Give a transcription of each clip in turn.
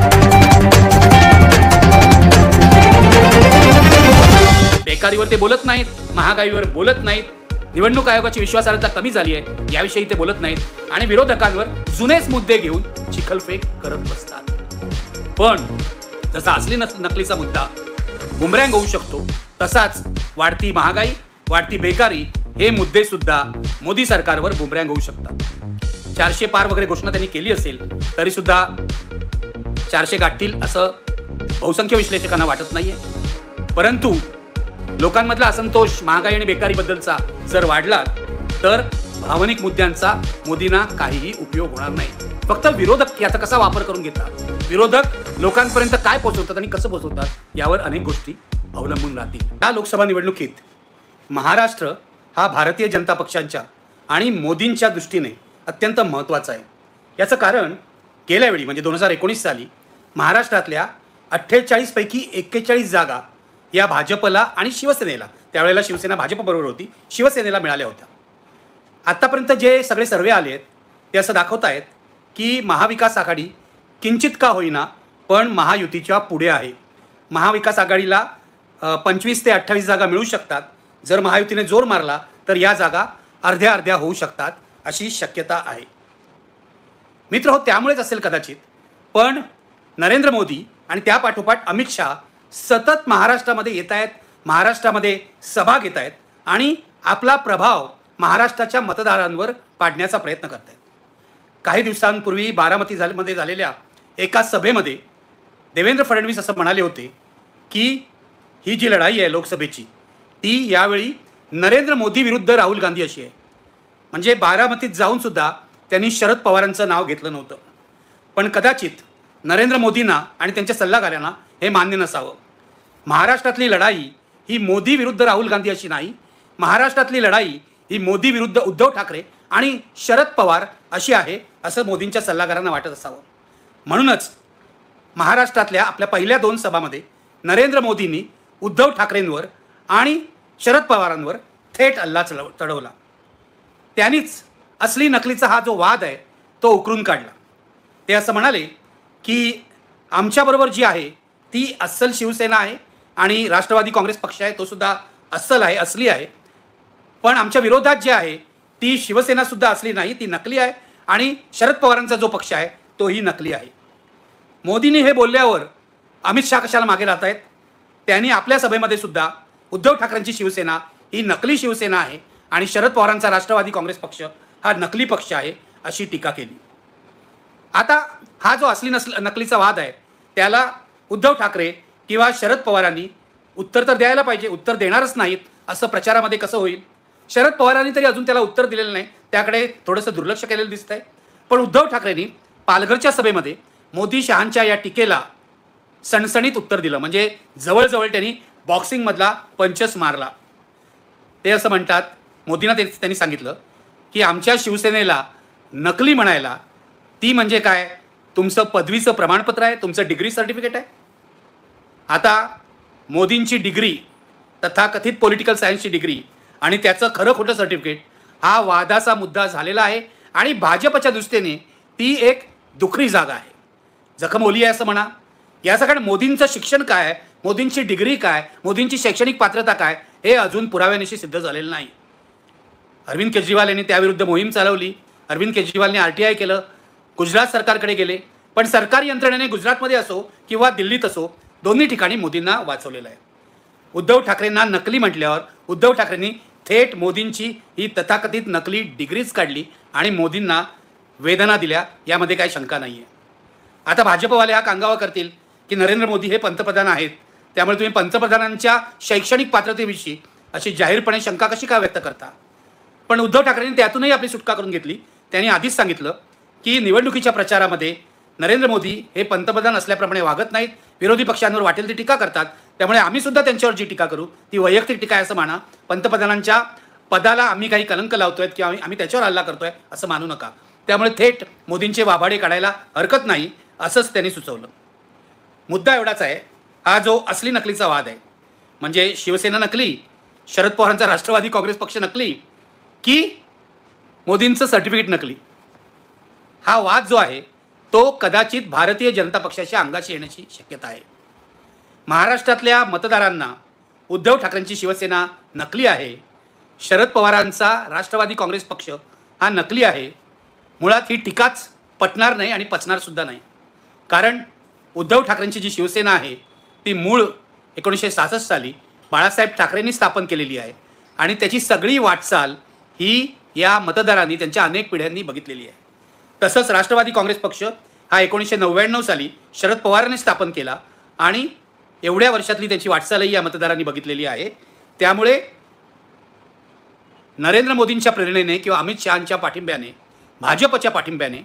बेकारीवर ते बोलत नाहीत, महागाईवर बोलत नाहीत, निवडणूक आयोगाची विश्वासार्हता कमी झाली आहे याविषयी ते बोलत नाहीत आणि विरोधकांवर जुनेच मुद्दे घेऊन चिखलफेक करत बसतात। पण जसा असली नकलीचा मुद्दा बुमरँग होऊ शकतो, तसाच वाढती महागाई, वाढती बेकारी हे मुद्दे सुद्धा मोदी सरकारवर बुमरँग होऊ शकतात। 400 पार वगैरे घोषणा त्यांनी केली असेल तरी सुद्धा 400 गाठतील असं बहुसंख्य विश्लेषकांना वाटत नाहीये। परंतु लोकांमधला असंतोष महागाई आणि बेकारीबद्दलचा जर वाढला तर भावनिक मुद्द्यांचा मोदींना काहीही उपयोग होणार नाही। फक्त विरोधक याचा कसा वापर करून घेतात, विरोधक लोकांपर्यंत काय पोहोचवतात आणि कसं पोहोचवतात यावर अनेक गोष्टी अवलंबून राहतील। या लोकसभा निवडणुकीत महाराष्ट्र हा भारतीय जनता पक्षांच्या आणि मोदींच्या दृष्टीने अत्यंत महत्त्वाचा आहे। याचं कारण गेल्या वेळी म्हणजे 2019 साली महाराष्ट्रातल्या 48 पैकी 41 जागा या भाजपला आणि शिवसेनेला, त्यावेळेला शिवसेना भाजपबरोबर होती, शिवसेनेला मिळाल्या होत्या। आतापर्यंत जे सगळे सर्वे आले आहेत ते असं दाखवत आहेत की महाविकास आघाडी किंचित का होईना पण महायुतीच्या पुढे आहे। महाविकास आघाडीला 25 ते 28 जागा मिळू शकतात। जर महायुतीने जोर मारला तर या जागा अर्ध्या अर्ध्या होऊ शकतात अशी शक्यता आहे। मित्र हो, त्यामुळेच असेल कदाचित, पण नरेंद्र मोदी आणि त्या पाठोपाठ अमित शाह सतत महाराष्ट्रामध्ये येत आहेत, महाराष्ट्रामध्ये सभा घेत आहेत आणि आपला प्रभाव महाराष्ट्राच्या मतदारांवर पाडण्याचा प्रयत्न करत आहेत। काही दिवसांपूर्वी बारामतीमध्ये झालेल्या एका सभेमध्ये देवेंद्र फडणवीस असं म्हणाले होते की ही जी लढाई आहे लोकसभेची ती यावेळी नरेंद्र मोदी विरुद्ध राहुल गांधी अशी आहे। म्हणजे बारामतीत जाऊन सुद्धा त्यांनी शरद पवारांचं नाव घेतलं नव्हतं। पण कदाचित नरेंद्र मोदींना आणि त्यांच्या सल्लागारांना हे मान्य नसावं। महाराष्ट्रातली लढाई ही मोदी विरुद्ध राहुल गांधी अशी नाही, महाराष्ट्रातली लढाई ही मोदी विरुद्ध उद्धव ठाकरे आणि शरद पवार अशी आहे असं मोदींच्या सल्लागारांना वाटत असावं। म्हणूनच महाराष्ट्रातल्या आपल्या पहिल्या 2 सभामध्ये नरेंद्र मोदींनी उद्धव ठाकरेंवर आणि शरद पवारांवर थेट हल्ला चढवला। त्यांनीच असली नकलीचा हा जो वाद आहे तो उकरून काढला। ते असं म्हणाले की आमच्याबरोबर जी आहे ती अस्सल शिवसेना आहे आणि राष्ट्रवादी काँग्रेस पक्ष आहे तो सुद्धा अस्सल आहे, असली आहे, पण आमच्या विरोधात जे आहे ती शिवसेना सुद्धा असली नाही, ती नकली आहे आणि शरद पवारांचा जो पक्ष आहे तोही नकली आहे। मोदींनी हे बोलल्यावर अमित शाह कशाला मागे राहत आहेत? त्यांनी आपल्या सभेमध्ये सुद्धा उद्धव ठाकरेंची शिवसेना ही नकली शिवसेना आहे आणि शरद पवारांचा राष्ट्रवादी काँग्रेस पक्ष हा नकली पक्ष आहे अशी टीका केली। आता हा जो असली नकलीचा वाद आहे त्याला उद्धव ठाकरे किंवा शरद पवारांनी उत्तर तर द्यायला पाहिजे, उत्तर देणारच नाहीत असं प्रचारामध्ये कसं होईल? शरद पवारांनी तरी अजून त्याला उत्तर दिलेलं नाही, त्याकडे थोडंसं दुर्लक्ष केलेलं दिसतंय। पण उद्धव ठाकरेंनी पालघरच्या सभेमध्ये मोदी शहांच्या या टीकेला सणसणीत उत्तर दिलं, म्हणजे जवळजवळ त्यांनी बॉक्सिंगमधला पंचच मारला। ते असं म्हणतात, मोदींना त्यांनी सांगितलं की आमच्या शिवसेनेला नकली म्हणायला ती म्हणजे काय, तुमचं पदवीचं प्रमाणपत्र आहे, तुमचं डिग्री सर्टिफिकेट आहे। आता मोदींची डिग्री तथाकथित पॉलिटिकल सायन्सची डिग्री आणि त्याचं खरं खोटं सर्टिफिकेट हा वादाचा मुद्दा झालेला आहे आणि भाजपच्या दृष्टीने ती एक दुखरी जागा आहे, जखम ओली आहे असं म्हणा। या सगळ्या मोदींचं शिक्षण काय, मोदींची डिग्री काय, मोदींची शैक्षणिक पात्रता काय हे अजून पुराव्यानिशी सिद्ध झालेलं नाही। अरविंद केजरीवाल यांनी त्याविरुद्ध मोहीम चालवली, अरविंद केजरीवालने RTI केलं, गुजरात सरकारकडे गेले, पण सरकारी यंत्रणेने गुजरातमध्ये असो किंवा दिल्लीत असो दोन्ही ठिकाणी मोदींना वाचवलेलं आहे। उद्धव ठाकरेंना नकली म्हटल्यावर उद्धव ठाकरेंनी थेट मोदींची ही तथाकथित नकली डिग्रीज काढली आणि मोदींना वेदना दिल्या, यामध्ये काही शंका नाही आहे। आता भाजपवाले हा कांगावा करतील की नरेंद्र मोदी हे पंतप्रधान आहेत, त्यामुळे तुम्ही पंतप्रधानांच्या शैक्षणिक पात्रतेविषयी अशी जाहीरपणे शंका कशी का व्यक्त करता? पण उद्धव ठाकरेंनी त्यातूनही आपली सुटका करून घेतली। त्यांनी आधीच सांगितलं की निवडणुकीच्या प्रचारामध्ये नरेंद्र मोदी हे पंतप्रधान असल्याप्रमाणे वागत नाहीत, विरोधी पक्षांवर वाटेल ती टीका करतात, त्यामुळे आम्ही सुद्धा त्यांच्यावर जी टीका करू ती वैयक्तिक टीका आहे असं माना। पंतप्रधानांच्या पदाला आम्ही काही कलंक लावतोय किंवा आम्ही त्याच्यावर हल्ला करतोय असं मानू नका। त्यामुळे थेट मोदींचे वाभाडे काढायला हरकत नाही असंच त्यांनी सुचवलं। मुद्दा एवढाच आहे, हा जो असली नकलीचा वाद आहे म्हणजे शिवसेना नकली, शरद पवारांचा राष्ट्रवादी काँग्रेस पक्ष नकली की मोदींचं सर्टिफिकेट नकली, हा वाद जो आहे तो कदाचित भारतीय जनता पक्षाच्या अंगाशी येण्याची शक्यता आहे. महाराष्ट्रातल्या मतदारांना उद्धव ठाकरेंची शिवसेना नकली आहे, शरद पवारांचा राष्ट्रवादी काँग्रेस पक्ष हा नकली आहे, मुळात ही टीकाच पटणार नाही आणि पचणार सुद्धा नाही. कारण उद्धव ठाकरेंची जी शिवसेना आहे ती मूळ 1966 साली बाळासाहेब ठाकरेंनी स्थापन केलेली आहे आणि त्याची सगळी वाटचाल ही या मतदारांनी त्यांच्या अनेक पिढ्यांनी बघितलेली आहे. तसंच राष्ट्रवादी काँग्रेस पक्ष हा 1999 साली शरद पवारांनी स्थापन केला आणि एवढ्या वर्षातली त्याची वाटचालही या मतदारांनी बघितलेली आहे. त्यामुळे नरेंद्र मोदींच्या प्रेरणेने किंवा अमित शहांच्या पाठिंब्याने, भाजपच्या पाठिंब्याने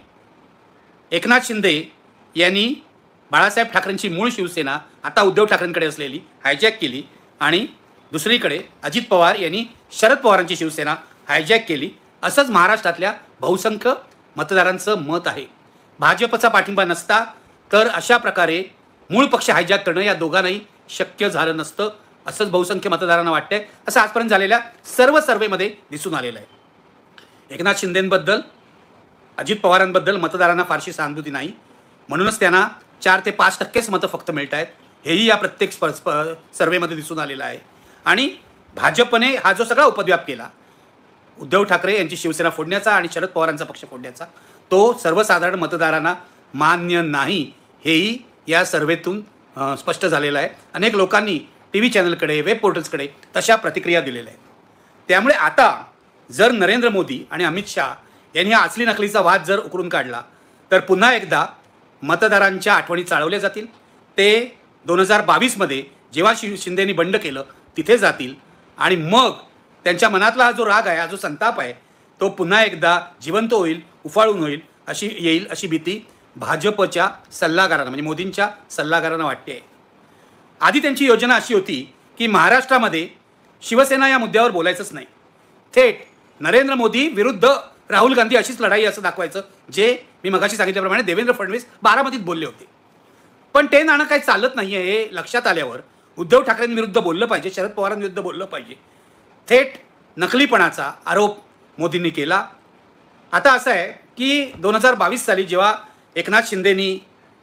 एकनाथ शिंदे यांनी बाळासाहेब ठाकरेंची मूळ शिवसेना आता उद्धव ठाकरेंकडे असलेली हायजॅक केली आणि दुसरीकडे अजित पवार यांनी शरद पवारांची शिवसेना हायजॅक केली. असंच महाराष्ट्रातल्या बहुसंख्य मतदारांचं मत आहे. भाजपचा पाठिंबा नसता तर अशा प्रकारे मूळ पक्ष हायजॅक करणं या दोघांनाही शक्य झालं नसतं असंच बहुसंख्य मतदारांना वाटतंय. असं आजपर्यंत झालेल्या सर्व सर्वेमध्ये दिसून आलेलं आहे. एकनाथ शिंदेंबद्दल, अजित पवारांबद्दल मतदारांना फारशी सहानुभूती नाही, म्हणूनच त्यांना 4 ते 5% मतं फक्त मिळत आहेत. हेही या प्रत्येक सर्वेमध्ये दिसून आलेलं आहे. आणि भाजपने हा जो सगळा उपद्व्याप केला उद्धव ठाकरे यांची शिवसेना फोडण्याचा आणि शरद पवारांचा पक्ष फोडण्याचा, तो सर्वसाधारण मतदारांना मान्य नाही, हेही या सर्वेतून स्पष्ट झालेलं आहे. अनेक लोकांनी TV चॅनलकडे, वेब पोर्टल्सकडे तशा प्रतिक्रिया दिलेल्या आहेत. त्यामुळे आता जर नरेंद्र मोदी आणि अमित शहा यांनी हा असली नकलीचा वाद जर उकरून काढला तर पुन्हा एकदा मतदारांच्या आठवणी चाळवल्या जातील. ते 2022मध्ये जेव्हा शिंदेनी बंड केलं तिथे जातील आणि मग त्यांच्या मनातला हा जो राग आहे, हा जो संताप आहे, तो पुन्हा एकदा जिवंत होईल, उफाळून येईल अशी भीती भाजपच्या सल्लागारांना, म्हणजे मोदींच्या सल्लागारांना वाटते. आधी त्यांची योजना अशी होती की महाराष्ट्रामध्ये शिवसेना या मुद्द्यावर बोलायचंच नाही, थेट नरेंद्र मोदी विरुद्ध राहुल गांधी अशीच लढाई असं दाखवायचं, जे मी मगाशी सांगितल्याप्रमाणे देवेंद्र फडणवीस बारामतीत बोलले होते. पण ते नाणं काही चालत नाही आहे हे लक्षात आल्यावर उद्धव ठाकरेंविरुद्ध बोललं पाहिजे, शरद पवारांविरुद्ध बोललं पाहिजे. थेट नकलीपणाचा आरोप मोदींनी केला. आता असं आहे की 2022 साली जेव्हा एकनाथ शिंदेनी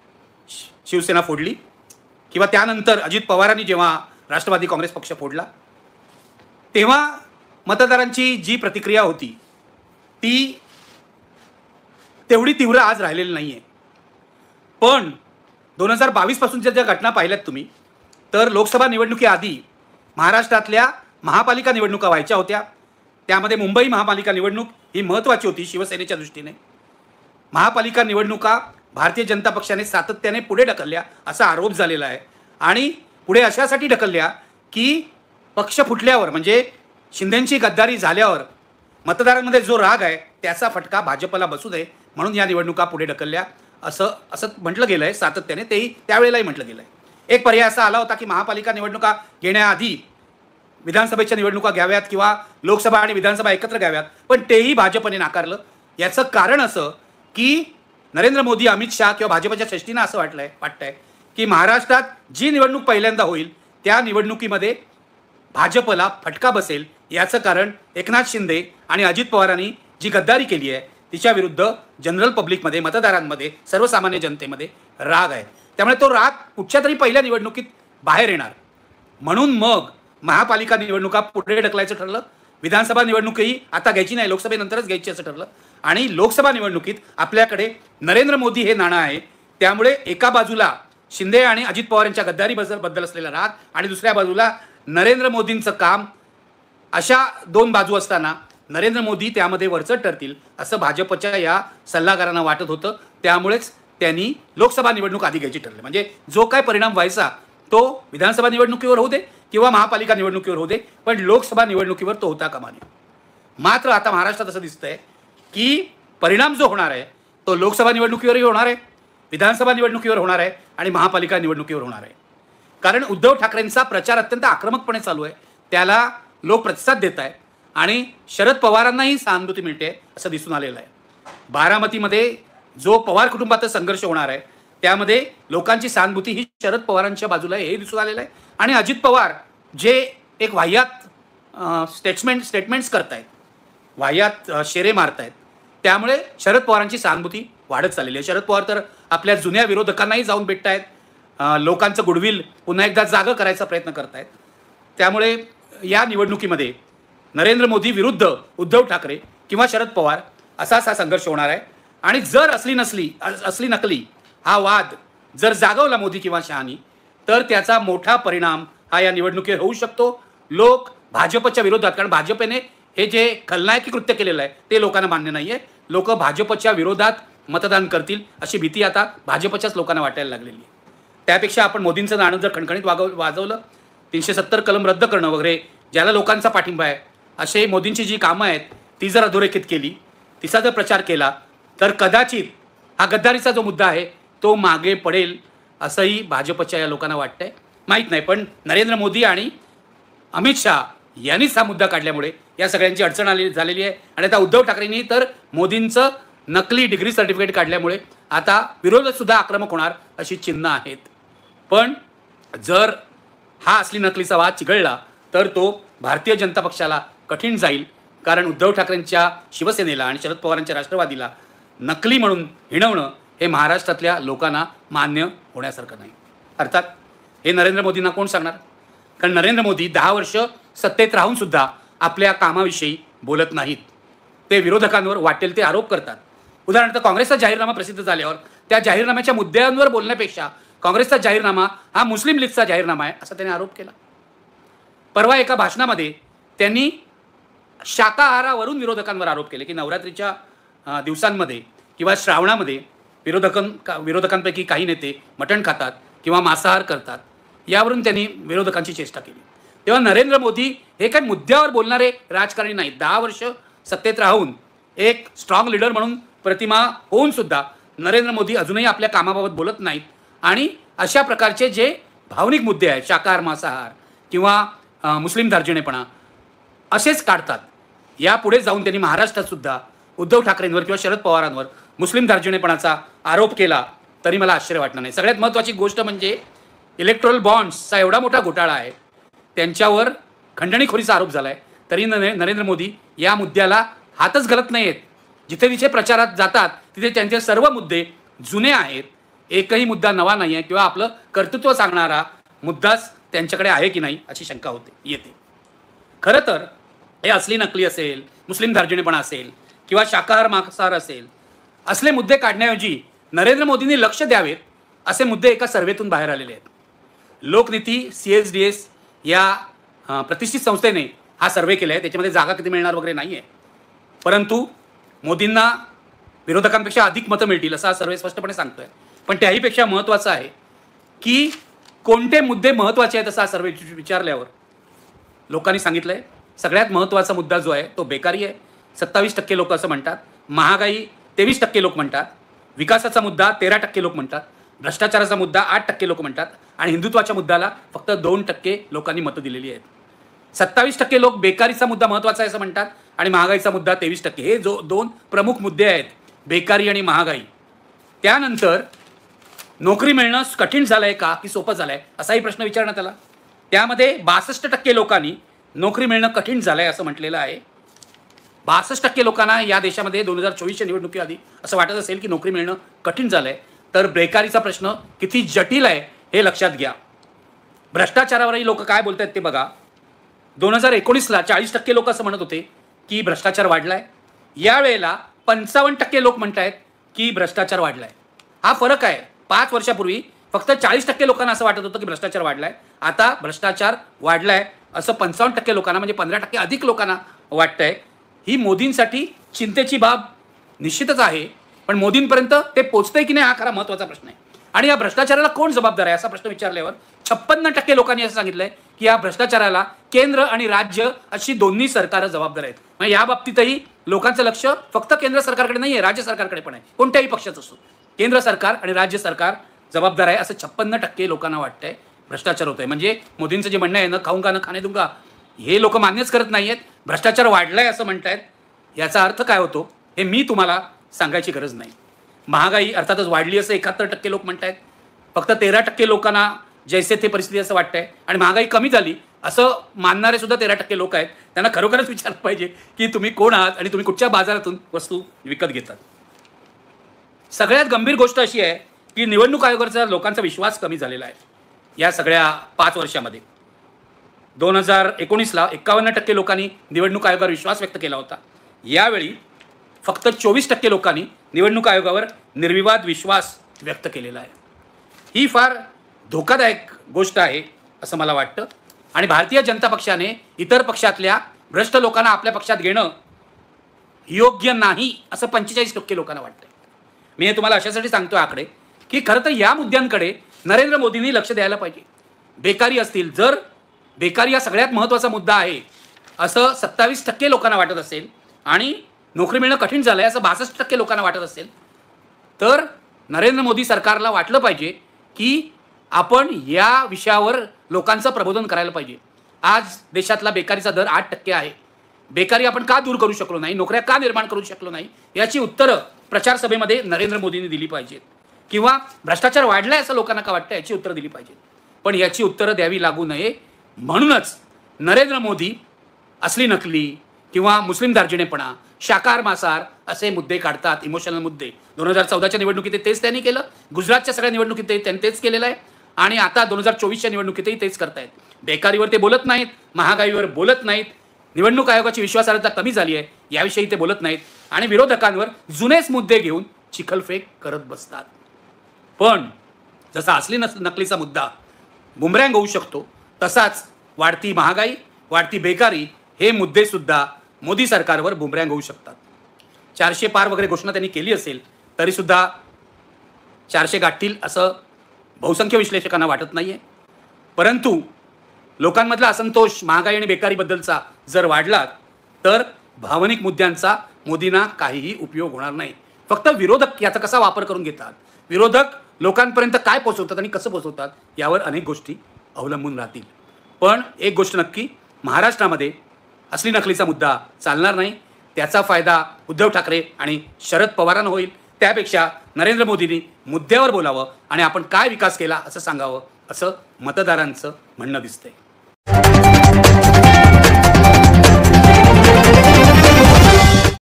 शिवसेना फोडली किंवा त्यानंतर अजित पवारांनी जेव्हा राष्ट्रवादी काँग्रेस पक्ष फोडला, तेव्हा मतदारांची जी प्रतिक्रिया होती ती तेवढी तीव्र आज राहिलेली नाही आहे. पण 2022 पासूनच्या ज्या घटना पाहिल्यात तुम्ही, तर लोकसभा निवडणुकीआधी महाराष्ट्रातल्या महापालिका निवडणुका व्हायच्या होत्या. त्यामध्ये मुंबई महापालिका निवडणूक ही महत्त्वाची होती शिवसेनेच्या दृष्टीने. महापालिका निवडणुका भारतीय जनता पक्षाने सातत्याने पुढे ढकलल्या असा आरोप झालेला आहे. आणि पुढे अशासाठी ढकलल्या की पक्ष फुटल्यावर, म्हणजे शिंदेंची गद्दारी झाल्यावर मतदारांमध्ये जो राग आहे त्याचा फटका भाजपला बसू नये म्हणून या निवडणुका पुढे ढकलल्या असं म्हटलं गेलं आहे सातत्याने. तेही त्यावेळेलाही म्हटलं गेलं आहे. एक पर्याय असा आला होता की महापालिका निवडणुका घेण्याआधी विधानसभेच्या निवडणुका घ्याव्यात किंवा लोकसभा आणि विधानसभा एकत्र घ्याव्यात, पण तेही भाजपने नाकारलं. याचं कारण असं की नरेंद्र मोदी, अमित शहा किंवा भाजपच्या श्रेष्ठींना असं वाटतंय की महाराष्ट्रात जी निवडणूक पहिल्यांदा होईल त्या निवडणुकीमध्ये भाजपला फटका बसेल. याचं कारण एकनाथ शिंदे आणि अजित पवारांनी जी गद्दारी केली आहे तिच्याविरुद्ध जनरल पब्लिकमध्ये, मतदारांमध्ये, सर्वसामान्य जनतेमध्ये राग आहे. त्यामुळे तो राग कुठच्या तरी पहिल्या निवडणुकीत बाहेर येणार, म्हणून मग महापालिका निवडणुका पुढे ढकलायचं ठरलं. विधानसभा निवडणुकही आता घ्यायची नाही, लोकसभेनंतरच घ्यायची असं ठरलं. आणि लोकसभा निवडणुकीत आपल्याकडे नरेंद्र मोदी हे नाणं आहे. त्यामुळे एका बाजूला शिंदे आणि अजित पवार यांच्या गद्दारीबद्दल असलेला राग आणि दुसऱ्या बाजूला नरेंद्र मोदींचं काम, अशा दोन बाजू असताना नरेंद्र मोदी त्यामध्ये वरचढ ठरतील असं भाजपच्या या सल्लागारांना वाटत होतं. त्यामुळेच त्यांनी लोकसभा निवडणूक आधी घ्यायची ठरली. म्हणजे जो काय परिणाम व्हायचा तो विधानसभा निवडणुकीवर होऊ दे किंवा महापालिका निवडणुकीवर होऊ दे, पण लोकसभा निवडणुकीवर तो होता कामा नये. मात्र आता महाराष्ट्रात असं दिसतंय की परिणाम जो होणार आहे तो लोकसभा निवडणुकीवरही होणार आहे, विधानसभा निवडणुकीवर होणार आहे आणि महापालिका निवडणुकीवर होणार आहे. कारण उद्धव ठाकरेंचा प्रचार अत्यंत आक्रमकपणे चालू आहे, त्याला लोक प्रतिसाद देत आहेत आणि शरद पवारांनाही सहानुभूती मिळते असं दिसून आलेलं आहे. बारामतीमध्ये जो पवार कुटुंबाचा संघर्ष होणार आहे त्यामध्ये लोकांची सहानुभूती ही शरद पवारांच्या बाजूला आहे हे दिसून आलेलं आहे. आणि अजित पवार जे एक वाह्यात स्टेटमेंट्स करतायत, वाह्यात शेरे मारतायत, त्यामुळे शरद पवारांची सहानुभूती वाढत चाललेली आहे. शरद पवार तर आपल्या जुन्या विरोधकांनाही जाऊन भेटतायत, लोकांचं गुडविल पुन्हा एकदा जागं करायचा प्रयत्न करतायत. त्यामुळे या निवडणुकीमध्ये नरेंद्र मोदी विरुद्ध उद्धव ठाकरे किंवा शरद पवार असाच हा संघर्ष होणार आहे. आणि जर असली नकली हा वाद जर जागवला मोदी किंवा शहानी, तर त्याचा मोठा परिणाम हा या निवडणुकीवर होऊ शकतो. लोक भाजपच्या विरोधात, कारण भाजपने हे जे खलनायकी कृत्य केलेलं आहे ते लोकांना मान्य नाही आहे, लोक भाजपच्या विरोधात मतदान करतील अशी भीती आता भाजपच्याच लोकांना वाटायला लागलेली आहे. त्यापेक्षा आपण मोदींचं नाणं जर खणखणीत वाजवलं, 370 कलम रद्द करणं वगैरे, ज्याला लोकांचा पाठिंबा आहे, असे मोदींची जी कामं आहेत ती जर अधोरेखित केली, तिचा जर प्रचार केला, तर कदाचित हा गद्दारीचा जो मुद्दा आहे तो मागे पडेल असंही भाजपच्या या लोकांना वाटतंय. माहीत नाही, पण नरेंद्र मोदी आणि अमित शहा यांनीच हा मुद्दा काढल्यामुळे या सगळ्यांची अडचण झालेली आहे. आणि आता उद्धव ठाकरेंनी तर मोदींचं नकली डिग्री सर्टिफिकेट काढल्यामुळे आता विरोधसुद्धा आक्रमक होणार अशी चिन्ह आहेत. पण जर हा असली नकलीचा वाद चिघळला तर तो भारतीय जनता पक्षाला कठीण जाईल, कारण उद्धव ठाकरेंच्या शिवसेनेला आणि शरद पवारांच्या राष्ट्रवादीला नकली म्हणून हिणवणं हे महाराष्ट्रातल्या लोकांना मान्य होण्यासारखं नाही. अर्थात हे नरेंद्र मोदींना कोण सांगणार, कारण नरेंद्र मोदी 10 वर्ष सत्तेत राहून सुद्धा आपल्या कामाविषयी बोलत नाहीत. ते विरोधकांवर वाटेल ते आरोप करतात. उदाहरणार्थ काँग्रेसचा जाहीरनामा प्रसिद्ध झाल्यावर त्या जाहीरनाम्याच्या मुद्द्यांवर बोलण्यापेक्षा काँग्रेसचा जाहीरनामा हा मुस्लिम लीगचा जाहीरनामा आहे असा त्याने आरोप केला. परवा एका भाषणामध्ये त्यांनी शाकाहारावरून विरोधकांवर आरोप केले की नवरात्रीच्या दिवसांमध्ये किंवा श्रावणामध्ये विरोधकांपैकी काही नेते मटण खातात किंवा मांसाहार करतात, यावरून त्यांनी विरोधकांची चेष्टा केली. तेव्हा नरेंद्र मोदी हे काही मुद्द्यावर बोलणारे राजकारणी नाहीत. 10 वर्ष सत्तेत राहून एक स्ट्रॉंग लीडर म्हणून प्रतिमा होऊन सुद्धा नरेंद्र मोदी अजूनही आपल्या कामाबाबत बोलत नाहीत. आणि अशा प्रकारचे जे भावनिक मुद्दे आहेत, शाकाहार, मांसाहार किंवा मुस्लिम धार्जिणेपणा, असेच काढतात. यापुढे जाऊन त्यांनी महाराष्ट्रात सुद्धा उद्धव ठाकरेंवर किंवा शरद पवारांवर मुस्लिम धार्जिणेपणाचा आरोप केला तरी मला आश्चर्य वाटणार नाही. सगळ्यात महत्त्वाची गोष्ट म्हणजे इलेक्ट्रोल बॉन्ड्सचा एवढा मोठा घोटाळा आहे, त्यांच्यावर खंडणीखोरीचा आरोप झाला आहे, तरी नरेंद्र मोदी या मुद्द्याला हातच घालत नाही आहेत. जिथे तिथे प्रचारात जातात तिथे त्यांचे सर्व मुद्दे जुने आहेत, एकही मुद्दा नवा नाही आहे किंवा आपलं कर्तृत्व सांगणारा मुद्दाच त्यांच्याकडे आहे की नाही अशी शंका येते. खरं तर हे असली नकली असेल, मुस्लिम धार्जिणेपणा असेल किंवा शाकाहार मांसाहार असेल, असले मुद्दे काढण्याऐवजी नरेंद्र मोदींनी लक्ष द्यावेत असे मुद्दे एका सर्व्हेतून बाहेर आलेले आहेत. लोकनीती CSDS या प्रतिष्ठित संस्थेने हा सर्व्हे केला आहे. त्याच्यामध्ये जागा किती मिळणार वगैरे नाही आहे, परंतु मोदींना विरोधकांपेक्षा अधिक मतं मिळतील असा हा सर्व्हे स्पष्टपणे सांगतोय. पण त्याहीपेक्षा महत्त्वाचं आहे की कोणते मुद्दे महत्त्वाचे आहेत असं हा सर्व्हे विचारल्यावर लोकांनी सांगितलं आहे सगळ्यात महत्त्वाचा मुद्दा जो आहे तो बेकारी आहे. 27% लोक असं म्हणतात. महागाई 23% लोक म्हणतात. विकासाचा मुद्दा 13% लोक म्हणतात. भ्रष्टाचाराचा मुद्दा 8% लोक म्हणतात. आणि हिंदुत्वाच्या मुद्द्याला फक्त 2% लोकांनी मतं दिलेली आहेत. 27% लोक बेकारीचा मुद्दा महत्त्वाचा आहे असं म्हणतात आणि महागाईचा मुद्दा 23%. हे दोन प्रमुख मुद्दे आहेत, बेकारी आणि महागाई. त्यानंतर नोकरी मिळणं कठीण झालं आहे का की सोपं झालं आहे असाही प्रश्न विचारण्यात आला. त्यामध्ये 62% लोकांनी नोकरी मिळणं कठीण झालं आहे असं म्हटलेलं आहे. 62% लोकांना या देशामध्ये 2024च्या निवडणुकीआधी असं वाटत असेल की नोकरी मिळणं कठीण झालं आहे, तर बेकारीचा प्रश्न किती जटिल आहे हे लक्षात घ्या. भ्रष्टाचारावरही लोक काय बोलत आहेत ते बघा. 2019ला 40% लोक असं म्हणत होते की भ्रष्टाचार वाढला आहे. यावेळेला 55% लोक म्हणत आहेत की भ्रष्टाचार वाढला आहे. हा फरक आहे. 5 वर्षापूर्वी फक्त 40% लोकांना असं वाटत होतं की भ्रष्टाचार वाढला आहे, आता भ्रष्टाचार वाढला आहे असं 55% लोकांना, म्हणजे 15% अधिक लोकांना वाटतंय. ही मोदींसाठी चिंतेची बाब निश्चितच आहे, पण मोदींपर्यंत ते पोचतंय की नाही हा खरा महत्त्वाचा प्रश्न आहे. आणि या भ्रष्टाचाराला कोण जबाबदार आहे असा प्रश्न विचारल्यावर 56% लोकांनी असं सांगितलंय की या भ्रष्टाचाराला केंद्र आणि राज्य अशी दोन्ही सरकारं जबाबदार आहेत. म्हणजे या बाबतीतही लोकांचं लक्ष फक्त केंद्र सरकारकडे नाही आहे, राज्य सरकारकडे पण आहे. कोणत्याही पक्षाचं असो, केंद्र सरकार आणि राज्य सरकार जबाबदार आहे असं 56% लोकांना वाटतंय. भ्रष्टाचार होतोय म्हणजे मोदींचं जे म्हणणं आहे न खाऊंगा न खाणे दूंगा हे लोक मान्यच करत नाही आहेत. भ्रष्टाचार वाढलाय असं म्हणतायत. याचा अर्थ काय होतो हे मी तुम्हाला सांगायची गरज नाही. महागाई अर्थातच वाढली असं 71% लोक म्हणतायत. फक्त 13% लोकांना जैसे ते परिस्थिती असं वाटतंय. आणि महागाई कमी झाली असं मानणारे सुद्धा 13% लोक आहेत. त्यांना खरोखरच विचारलं पाहिजे की तुम्ही कोण आहात आणि तुम्ही कुठच्या बाजारातून वस्तू विकत घेतात. सगळ्यात गंभीर गोष्ट अशी आहे की निवडणूक आयोगाचा लोकांचा विश्वास कमी झालेला आहे या सगळ्या 5 वर्षामध्ये. 2019ला 51% लोकांनी निवडणूक आयोगावर विश्वास व्यक्त केला होता. यावेळी फक्त 24% लोकांनी निवडणूक आयोगावर निर्विवाद विश्वास व्यक्त केलेला आहे. ही फार धोकादायक गोष्ट आहे असं मला वाटतं. आणि भारतीय जनता पक्षाने इतर पक्षातल्या भ्रष्ट लोकांना आपल्या पक्षात घेणं योग्य नाही असं 45% लोकांना वाटतं. मी हे तुम्हाला अशासाठी सांगतो आकडे की खरं तर या मुद्द्यांकडे नरेंद्र मोदींनी लक्ष द्यायला पाहिजे. बेकारी असतील, जर बेकारी हा सगळ्यात महत्त्वाचा मुद्दा आहे असं 27% लोकांना वाटत असेल आणि नोकरी मिळणं कठीण झालं आहे असं 62% लोकांना वाटत असेल, तर नरेंद्र मोदी सरकारला वाटलं पाहिजे की आपण या विषयावर लोकांचं प्रबोधन करायला पाहिजे. आज देशातला बेकारीचा दर 8% आहे. बेकारी आपण का दूर करू शकलो नाही, नोकऱ्या का निर्माण करू शकलो नाही, याची उत्तरं प्रचार सभेमध्ये नरेंद्र मोदींनी दिली पाहिजेत. किंवा भ्रष्टाचार वाढलाय असं लोकांना का वाटतं याची उत्तरं दिली पाहिजेत. पण याची उत्तरं द्यावी लागू नये म्हणूनच नरेंद्र मोदी असली नकली किंवा मुस्लिम दार्जिनेपणा, शाकाहार मांसाहार असे मुद्दे काढतात, इमोशनल मुद्दे. 2014च्या निवडणुकीत तेच त्यांनी केलं, गुजरातच्या सगळ्या निवडणुकीत त्यांनी तेच केलेलं आहे आणि आता 2024च्या निवडणुकीतही तेच करतायत. बेकारीवर ते बोलत नाहीत, महागाईवर बोलत नाहीत, निवडणूक आयोगाची विश्वासार्हता कमी झाली आहे याविषयी ते बोलत नाहीत आणि विरोधकांवर जुनेच मुद्दे घेऊन चिखलफेक करत बसतात. पण जसा असली नकलीचा मुद्दा बुमरँग होऊ शकतो, तसाच वाढती महागाई, वाढती बेकारी हे मुद्दे सुद्धा मोदी सरकारवर बुमरँग होऊ शकतात. 400 पार वगैरे घोषणा त्यांनी केली असेल तरी सुद्धा 400 गाठतील असं बहुसंख्य विश्लेषकांना वाटत नाहीये. परंतु लोकांमधला असंतोष महागाई आणि बेकारीबद्दलचा जर वाढला तर भावनिक मुद्द्यांचा मोदींना काहीही उपयोग होणार नाही. फक्त विरोधक याचा कसा वापर करून घेतात, विरोधक लोकांपर्यंत काय पोहोचवतात आणि कसं पोहोचवतात यावर अनेक गोष्टी अवलंबून राहतील. पण एक गोष्ट नक्की, महाराष्ट्रामध्ये असली नकलीचा मुद्दा चालणार नाही. त्याचा फायदा उद्धव ठाकरे आणि शरद पवारांना होईल. त्यापेक्षा नरेंद्र मोदींनी मुद्द्यावर बोलावं आणि आपण काय विकास केला असं सांगावं असं मतदारांचं म्हणणं दिसतंय.